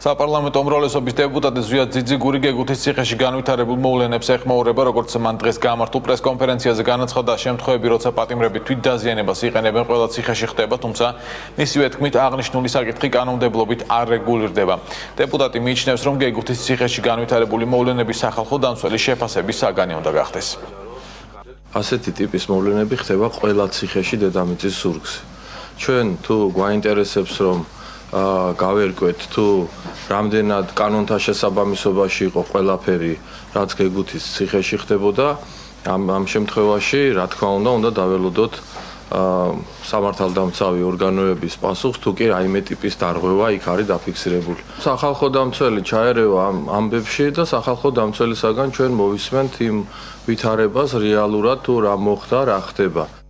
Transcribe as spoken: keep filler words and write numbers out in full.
საპარლამენტო უმრავლესობის დეპუტატი ზვიად ძიძიგური გეგუთის ციხეში განვითარებულ მოვლენებს ეხმაურება, როგორც მან დღეს გამართულ პრესკონფერენციაზე განაცხადა, შემთხვევები, როცა პატიმრები თვით დაზიანებას იყენებენ, ყველა ციხეში ხდება, თუმცა მისივე თქმით, აღნიშნული საკითხი კანონმდებლობით არ რეგულირდება. დეპუტატი მიიჩნევს, რომ გეგუთის ციხეში განვითარებული მოვლენების სახალხო დამცველი შეფასების საგანი უნდა გახდეს. ასეთი ტიპის მოვლენები ხდება ყველა ციხეში დედამიწის ზურგზე. ჩვენ თუ გვაინტერესებს, რომ გავერკვეთ თუ რამდენად კანონთა შესაბამისობაში იყო ყველაფერი, რაც გეგუთის ციხეში ხდებოდა, ამ ამ შემთხვევაში, რა თქმა უნდა, უნდა დაველოდოთ სამართალდამცავი ორგანოების პასუხს, თუ კი რაიმე ტიპის დარღვევა იქ არის დაფიქსირებული. სახალხო დამცველი ჩაერევა ამ ამბებში და სახალხო დამცველისაგან ჩვენ მოვისმენთ იმ ვითარებას რეალურად თუ რა მოხდა, რა ხდება.